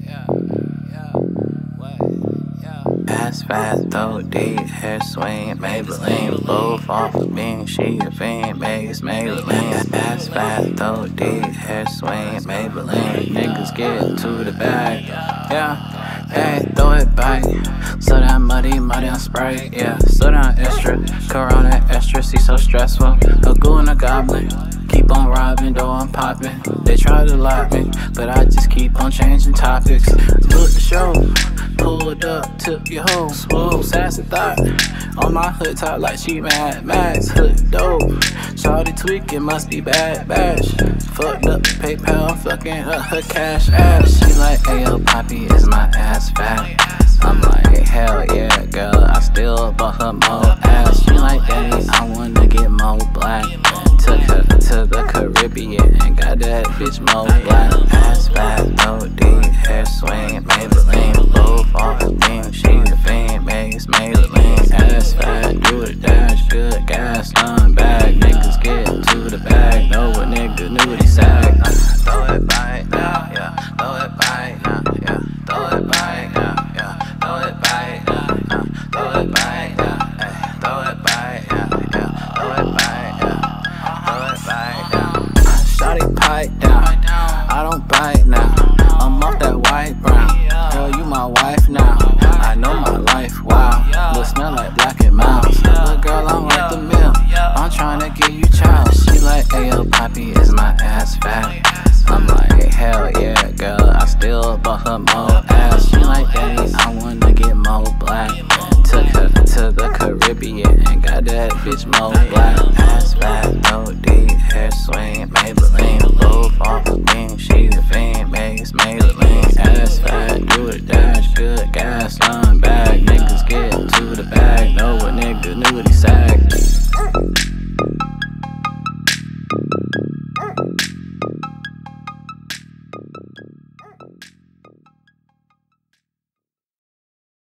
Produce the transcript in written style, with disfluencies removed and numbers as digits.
Ass fat, throat deep, hair swing, Maybelline. Both off of me, she a fiend, Maze, Maybelline. Ass fat, throat deep, hair swing, Maybelline. Niggas get to the bag, hey, throw it back. Slow down, muddy on Sprite, slow down extra, Corona extra, see so stressful. A ghoul and a goblin, keep on robbing, though I'm popping. They try to lock me, but I just keep on changing topics. Book the show, pulled up, took your hoe, swole, sassy thought. On my hood top like she Mad Max, hood dope. Shawty tweaking, must be bad bash. Fucked up PayPal, fucking up her cash ass. She like, ayo, Poppy, is my ass fat? I'm like, hell yeah, girl, I still bought her more ass. She like, hey, I wanna get more black. Took her to the Caribbean and got that bitch more black. Ass fat, no deep, hair swing, Maybelline. Both off the beam, she the fiend, Maze, Maybelline. Ass fat, do the dash, good gas, slum bag. Niggas get to the bag, know what nigga knew he sag. Throw it back now, throw it back now, throw it back now, throw it back now, throw it back now, throw it back now, throw it back now. Shawty pipe down, I don't bite now. I'm off that white brown. Girl, you my wife now. I know my life, wow. Look, smell like Black and Mouse. But girl, I'm like the mill. I'm tryna give you child. She like, ayo, Poppy, is my ass fat? I'm like, hell yeah, girl, I still bought her more ass. She like, hey, I wanna get more black. Took her to the Caribbean and got that bitch more black. Ass fat, no deep, hair swing, Maybelline. Both off of me, she the fiend, Maze, Maybelline. Ass fat, do the dash, good gas, slum bag. Niggas get to the bag, know what nigga knew what he said.